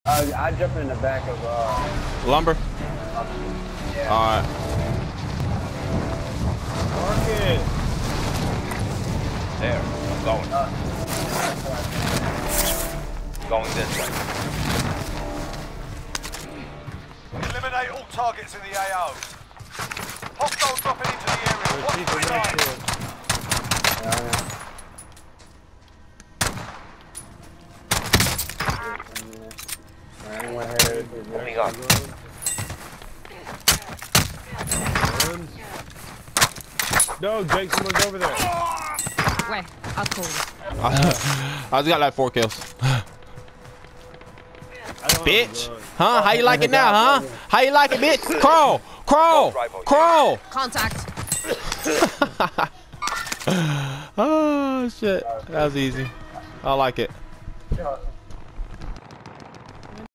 I jumped in the back of lumber. Yeah. All right. Mark it. There, I'm going. Going this way. Eliminate all targets in the AO. Hostiles dropping into the area. Watch the line. Oh my god. No, Jake, someone's over there. Wait, I'll call you. I just got like 4 kills. Bitch. Huh? How you like it now, huh? How you like it, bitch? Crawl. Crawl. Crawl. Contact. Oh, shit. That was easy. I like it.